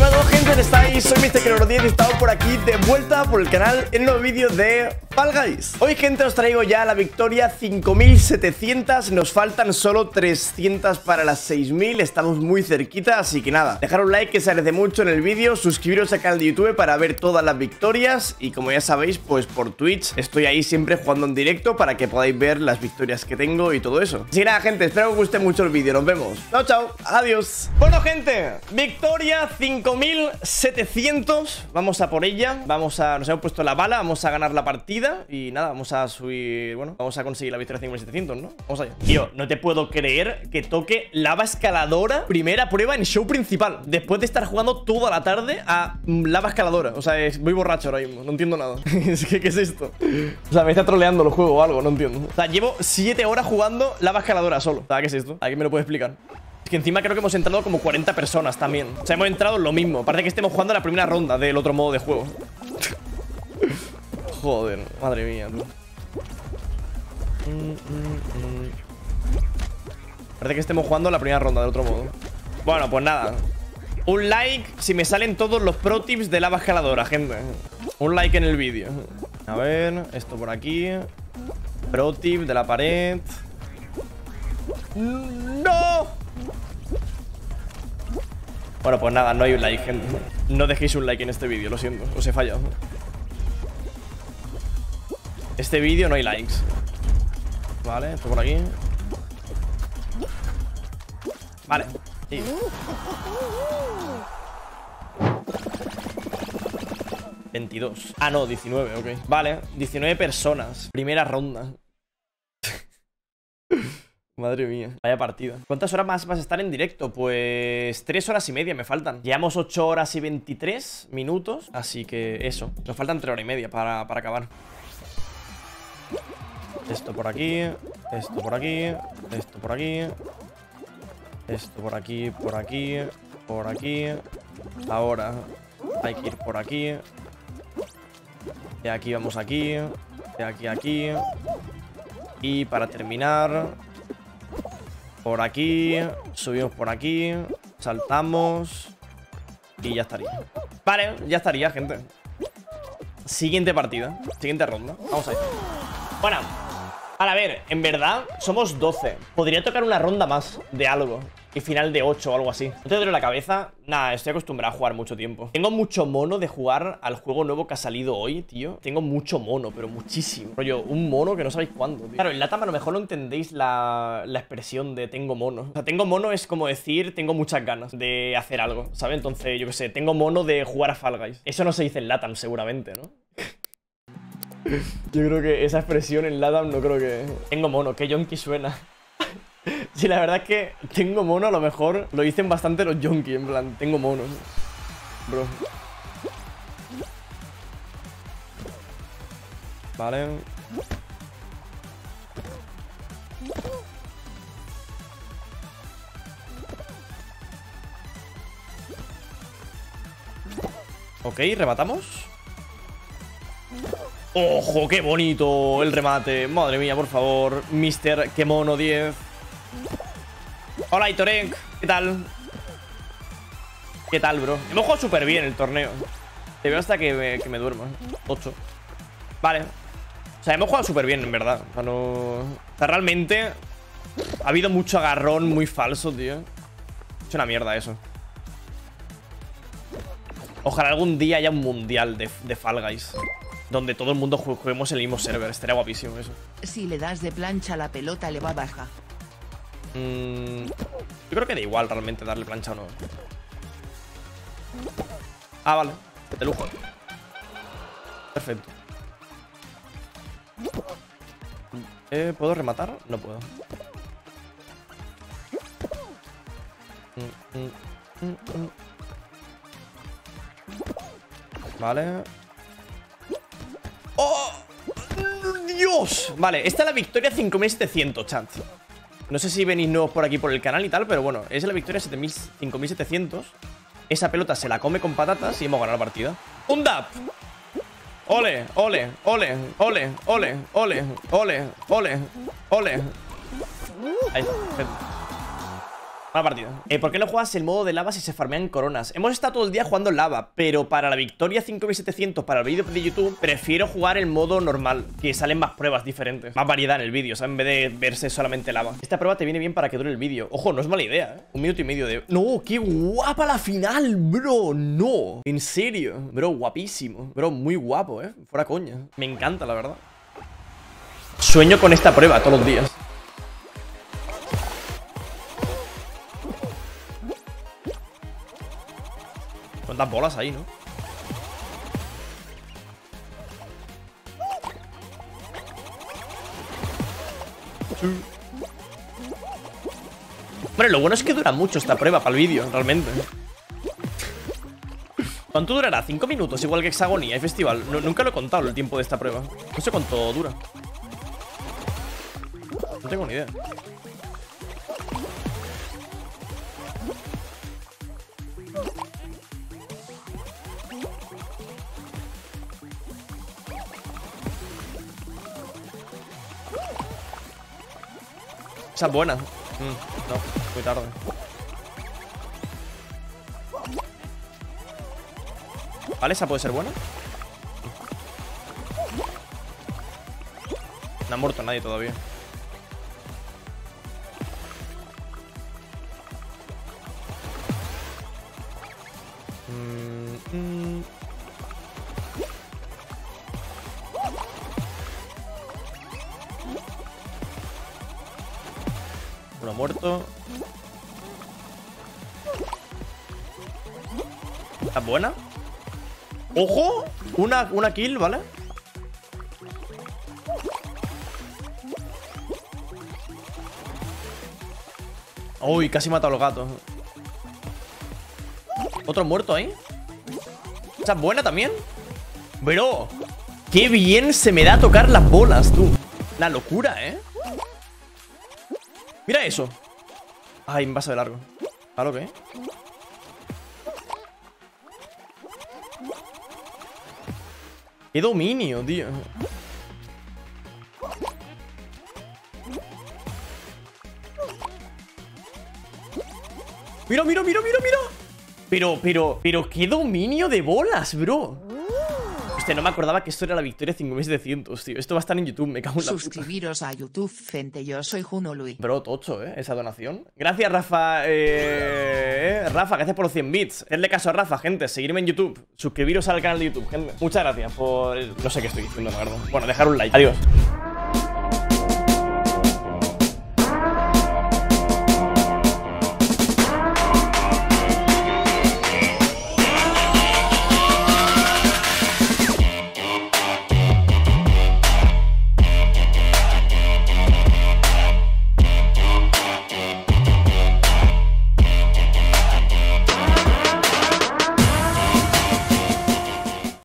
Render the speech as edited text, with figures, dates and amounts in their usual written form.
Dímelo, gente, ¿dónde estáis? Soy MrKelor10 y estamos por aquí de vuelta por el canal en un nuevo vídeo de Fall Guys. Hoy, gente, os traigo ya la victoria 5700. Nos faltan solo 300 para las 6000. Estamos muy cerquita, así que nada, dejar un like que se agradece mucho en el vídeo. Suscribiros al canal de YouTube para ver todas las victorias. Y como ya sabéis, pues por Twitch estoy ahí siempre jugando en directo para que podáis ver las victorias que tengo y todo eso. Así que nada, gente, espero que os guste mucho el vídeo. Nos vemos. Chao, chao. Adiós. Bueno, gente, victoria 5700. Vamos a por ella. Nos hemos puesto la bala. Vamos a ganar la partida. Y nada, vamos a subir. Bueno, vamos a conseguir la victoria 5700, ¿no? Vamos allá. Tío, no te puedo creer que toque lava escaladora. Primera prueba en show principal. Después de estar jugando toda la tarde a lava escaladora. O sea, voy borracho ahora mismo. No entiendo nada. Es que, ¿qué es esto? O sea, me está troleando el juego o algo. No entiendo. O sea, llevo 7 horas jugando lava escaladora solo. O sea, ¿qué es esto? ¿Alguien me lo puede explicar? Que encima creo que hemos entrado como 40 personas también. O sea, hemos entrado lo mismo. Parece que estemos jugando la primera ronda del otro modo de juego. Joder, madre mía, tú. Parece que estemos jugando la primera ronda del otro modo. Bueno, pues nada. Un like si me salen todos los pro tips de lava escaladora, gente. Un like en el vídeo. A ver, esto por aquí. Pro tip de la pared. ¡No! Bueno, pues nada, no hay un like, gente. No dejéis un like en este vídeo, lo siento, os he fallado. Este vídeo no hay likes. Vale, esto por aquí. Vale, sí. $22. Ah, no, 19, ok. Vale, 19 personas. Primera ronda. Madre mía, vaya partida. ¿Cuántas horas más vas a estar en directo? Pues 3 horas y media me faltan. Llevamos 8 horas y 23 minutos. Así que eso, nos faltan 3 horas y media para acabar. Esto por aquí. Esto por aquí. Esto por aquí. Esto por aquí, por aquí. Por aquí. Ahora hay que ir por aquí. De aquí vamos aquí. De aquí a aquí. Y para terminar, por aquí, subimos por aquí, saltamos y ya estaría. Vale, ya estaría, gente. Siguiente partida, siguiente ronda. Vamos ahí. Bueno, a ver, en verdad somos 12. Podría tocar una ronda más de algo y final de 8 o algo así. ¿No te duele la cabeza? Nada, estoy acostumbrado a jugar mucho tiempo. Tengo mucho mono de jugar al juego nuevo que ha salido hoy, tío. Tengo mucho mono, pero muchísimo. Rollo, un mono que no sabéis cuándo, tío. Claro, en LATAM a lo mejor no entendéis la expresión de tengo mono. O sea, tengo mono es como decir tengo muchas ganas de hacer algo, ¿sabes? Entonces, yo qué sé, tengo mono de jugar a Fall Guys. Eso no se dice en LATAM seguramente, ¿no? Yo creo que esa expresión en LATAM no creo que... Tengo mono, qué yonki suena. Sí, la verdad es que tengo mono, a lo mejor lo dicen bastante los yonkis, en plan, tengo mono, bro. Vale. Ok, rematamos. ¡Ojo, qué bonito el remate! Madre mía, por favor. Mister, qué mono 10. Hola, Itorek. ¿Qué tal? ¿Qué tal, bro? Hemos jugado súper bien el torneo. Te veo hasta que me duerma. 8. Vale. O sea, hemos jugado súper bien, en verdad. O sea, no... O sea, realmente ha habido mucho agarrón muy falso, tío. Es una mierda eso. Ojalá algún día haya un mundial de Fall Guys donde todo el mundo juguemos en el mismo server. Estaría guapísimo eso. Si le das de plancha la pelota le va baja. Yo creo que da igual realmente darle plancha o no. Ah, vale. De lujo. Perfecto. ¿Puedo rematar? No puedo. Vale. ¡Oh! ¡Dios! Vale, esta es la victoria 5700, chat. No sé si venís nuevos por aquí por el canal y tal, pero bueno, es la victoria 5700. Esa pelota se la come con patatas y hemos ganado la partida. ¡Un dab! ¡Ole, ole, ole, ole, ole, ole, ole, ole, ole! Ahí está, perfecto. Una partida. ¿Por qué no juegas el modo de lava si se farmean coronas? Hemos estado todo el día jugando lava, pero para la victoria 5700 para el vídeo de YouTube, prefiero jugar el modo normal, que salen más pruebas diferentes, más variedad en el vídeo, o sea, en vez de verse solamente lava. Esta prueba te viene bien para que dure el vídeo. Ojo, no es mala idea, ¿eh? 1 minuto y medio de... ¡No! ¡Qué guapa la final, bro! ¡No! En serio, bro, guapísimo. Bro, muy guapo, ¿eh? Fuera coña. Me encanta, la verdad. Sueño con esta prueba todos los días. ¿Cuántas bolas ahí, no? Sí. Hombre, lo bueno es que dura mucho esta prueba para el vídeo, realmente. ¿Cuánto durará? 5 minutos, igual que Hexagonía y Festival. Nunca lo he contado el tiempo de esta prueba. No sé cuánto dura. No tengo ni idea. Esa es buena. No, muy tarde. Vale, esa puede ser buena. No ha muerto nadie todavía. Uno muerto. ¿Está buena? ¡Ojo! Una kill, ¿vale? Uy, casi mata a los gatos. Otro muerto ahí. ¿Esa es buena también? Bro, qué bien se me da tocar las bolas, tú. La locura, ¿eh? Mira eso. Ay, me pasa de largo. ¿A lo que? ¡Qué dominio, tío! ¡Mira, mira, mira, mira, mira! Pero, ¿qué dominio de bolas, bro? Hostia, no me acordaba que esto era la victoria 5700, tío. Esto va a estar en YouTube, me cago en la puta. Suscribiros a YouTube, gente, yo soy Juno Luis. Bro, tocho, esa donación. Gracias, Rafa. Rafa, gracias por los 100 bits. Hazle caso a Rafa, gente. Seguirme en YouTube. Suscribiros al canal de YouTube, gente. Muchas gracias por... No sé qué estoy diciendo, la verdad. Bueno, dejar un like. Adiós.